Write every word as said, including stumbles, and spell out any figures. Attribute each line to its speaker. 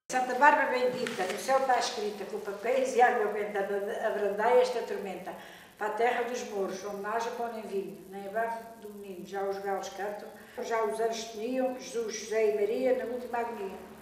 Speaker 1: Santa Bárbara bendita, no céu está escrita, com papéis e água benta, abrandai esta tormenta, para a terra dos mouros, onde naja pão nem vinho, nem abafo do menino, já os galos cantam, já os anjos temiam, Jesus, José e Maria, na última agonia.